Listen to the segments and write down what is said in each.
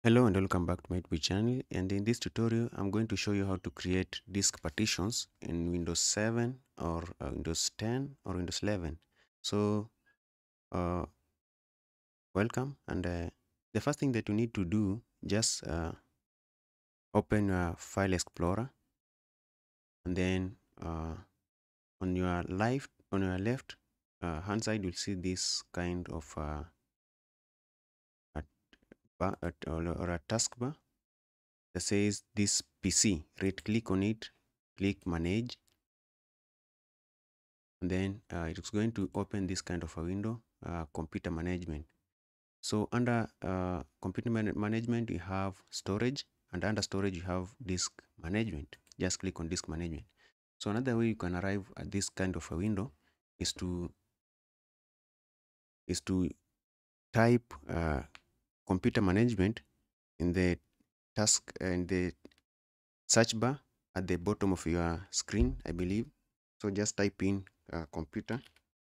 Hello and welcome back to my YouTube channel, and in this tutorial I'm going to show you how to create disk partitions in Windows 7 or Windows 10 or Windows 11. So uh, welcome, and the first thing that you need to do, just open your file explorer, and then on your left hand side you'll see this kind of a or a taskbar that says this PC. Right click on it, click manage, and then it's going to open this kind of a window, computer management. So under computer management you have storage, and under storage you have disk management. Just click on disk management. So another way you can arrive at this kind of a window is to type computer management in the search bar at the bottom of your screen, I believe. So just type in computer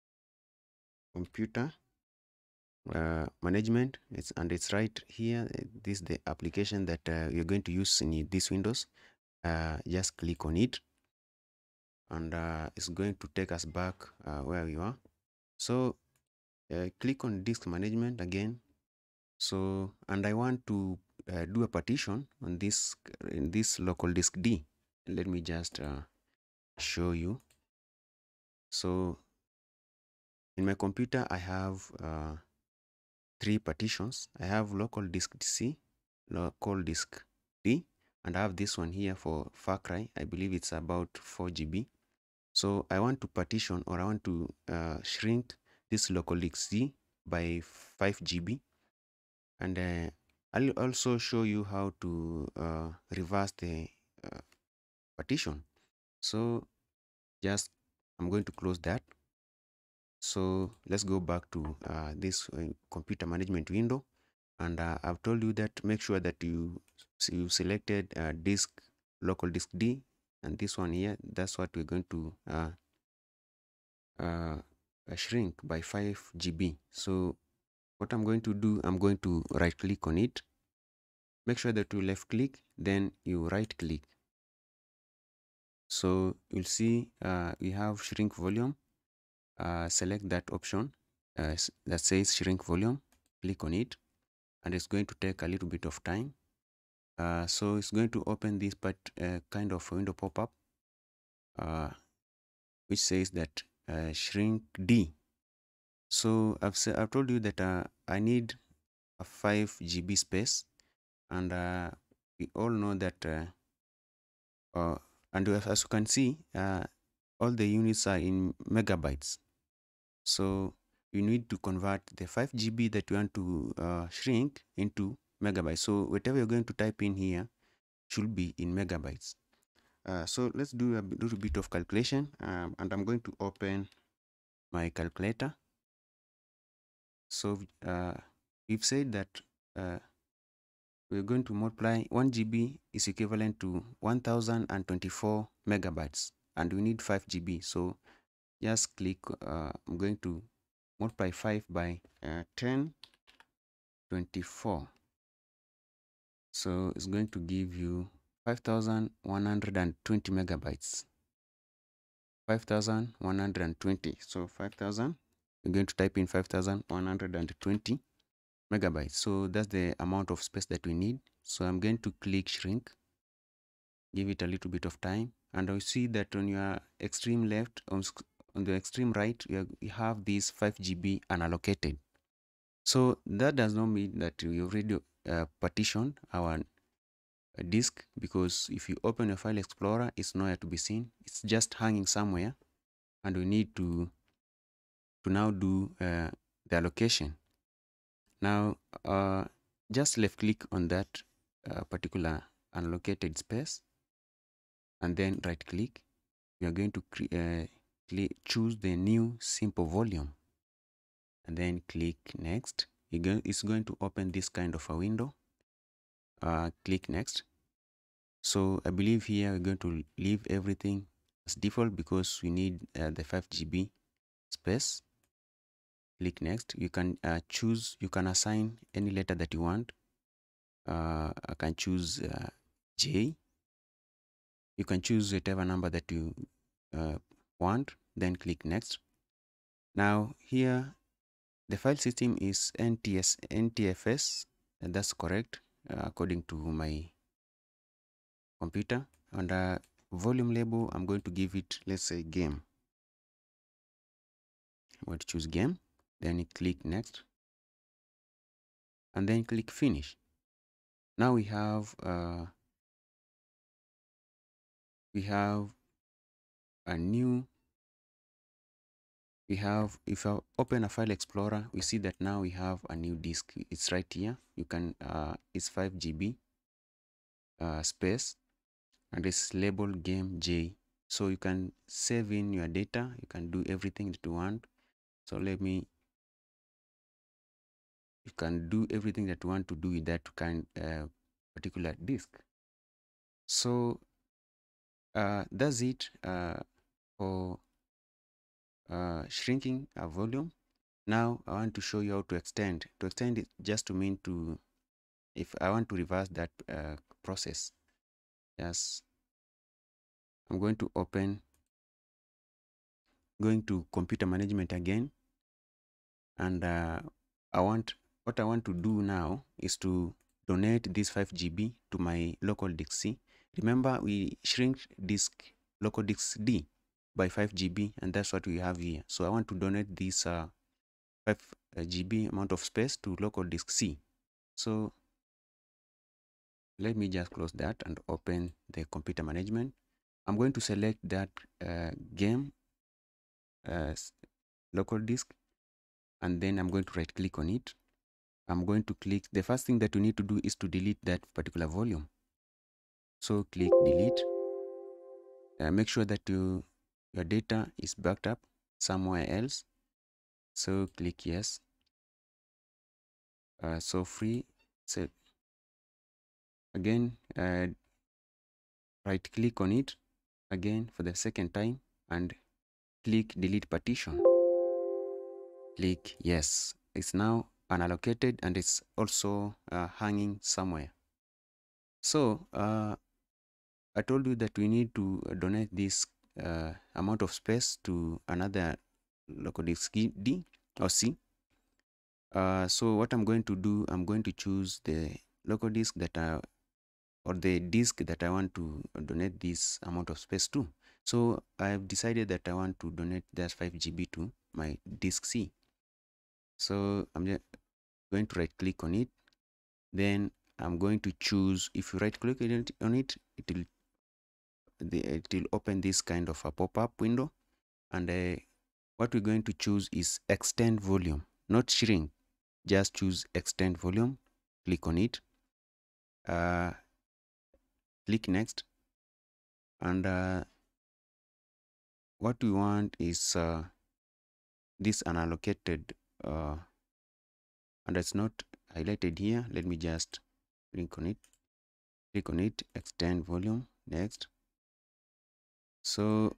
management, it's right here. This is the application that you're going to use in this Windows. Just click on it, and it's going to take us back where you are. So click on disk management again. So, and I want to do a partition on this in this local disk D. Let me just show you. So in my computer I have three partitions. I have local disk C, local disk D, and I have this one here for Far Cry. I believe it's about 4 GB. So I want to partition, or I want to shrink this local disk C by 5 GB, and I'll also show you how to reverse the partition. So just I'm going to close that. So let's go back to this computer management window, and I've told you that make sure that you selected local disk D, and this one here, that's what we're going to shrink by 5 GB. So what I'm going to do, I'm going to right click on it. Make sure that you left click, then you right click. So you'll see we have shrink volume. Select that option that says shrink volume, click on it, and it's going to take a little bit of time. So it's going to open this kind of window pop-up which says that shrink D. So I've told you that I need a 5 GB space, and we all know that and as you can see, all the units are in megabytes. So you need to convert the 5 GB that you want to shrink into megabytes. So whatever you're going to type in here should be in megabytes. So let's do a little bit of calculation, and I'm going to open my calculator. So we've said that we're going to multiply 1 GB is equivalent to 1024 megabytes, and we need 5 GB. So just click, I'm going to multiply 5 by 1024. So it's going to give you 5120 megabytes. 5120. So 5000, you're going to type in 5120 megabytes. So that's the amount of space that we need. So I'm going to click shrink, give it a little bit of time, and I see that on your extreme left, on the extreme right, you have this 5 GB unallocated. So that does not mean that we already partitioned our disk, because if you open a file explorer, it's nowhere to be seen. It's just hanging somewhere, and we need to now do the allocation. Now just left click on that particular unallocated space, and then right click. We are going to choose the new simple volume, and then click next. It's going to open this kind of a window. Click next. So I believe here we're going to leave everything as default because we need the 5 GB space. Click next. You can choose, you can assign any letter that you want. I can choose J. You can choose whatever number that you want, then click next. Now here the file system is NTFS, and that's correct according to my computer. And volume label, I'm going to give it, let's say, game. I'm going to choose game, then click next, and then click finish. Now we have a new, if I open a file explorer, we see that now we have a new disk. It's right here. You can it's 5 GB space, and it's labeled game J. So you can save in your data, you can do everything that you want. So you can do everything that you want to do with that particular disk. So that's it for shrinking a volume. Now I want to show you how to extend. To extend it just to mean to, if I want to reverse that process, yes, I'm going to going to computer management again, and what I want to do now is to donate this 5 GB to my local disk C. Remember, we shrink disk local disk D by 5 GB, and that's what we have here. So I want to donate this 5 GB amount of space to local disk C. So let me just close that and open the computer management. I'm going to select that game local disk, and then I'm going to right click on it. I'm going to click, the first thing that you need to do is to delete that particular volume. So click delete. Make sure that your data is backed up somewhere else. So click yes. So free. So again, right click on it again for the second time and click delete partition. Click yes. It's now unallocated and it's also hanging somewhere. So I told you that we need to donate this amount of space to another local disk D or C. So what I'm going to do, I'm going to choose the local disk or the disk that I want to donate this amount of space to. So I've decided that I want to donate that 5 GB to my disk C. So I'm just going to right click on it. Then I'm going to choose, if you right click on it, it will open this kind of a pop-up window, and what we're going to choose is extend volume, not shrink. Just choose extend volume, click on it, click next, and what we want is this unallocated, and it's not highlighted here. Let me just click on it, extend volume, next. So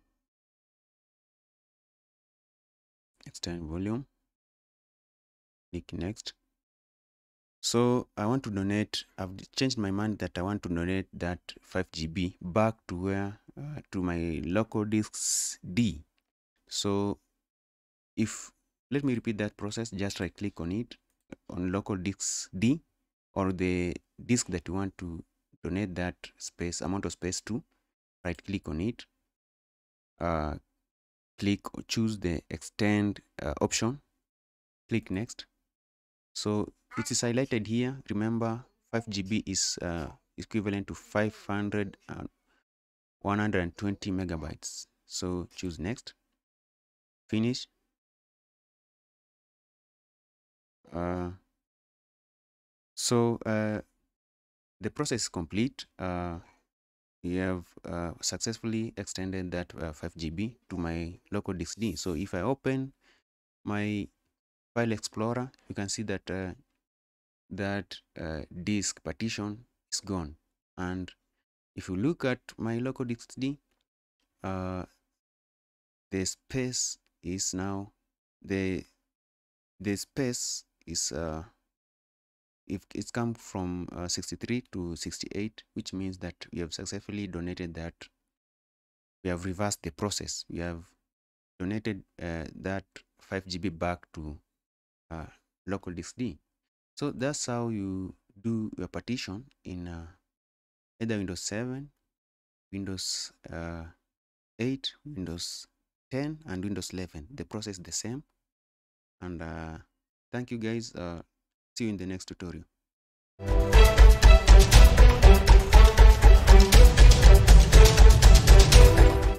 extend volume, click next. So I want to donate, I've changed my mind that I want to donate that 5 GB back to where, to my local disks D. So let me repeat that process. Just right click on it, on local disks D, or the disk that you want to donate that amount of space to. Right click on it, choose the extend option, click next. So it is highlighted here. Remember, 5 GB is equivalent to 120 megabytes. So choose next, finish. The process is complete. We have successfully extended that 5 GB to my local disk D. So if I open my file explorer, you can see that disk partition is gone. And if you look at my local disk D, the space is now the space is if it's come from 63 to 68, which means that we have successfully donated that. We have reversed the process. We have donated that 5 GB back to local disk D. So that's how you do your partition in either Windows 7, Windows 8, Windows 10, and Windows 11. The process is the same. And thank you guys. See you in the next tutorial.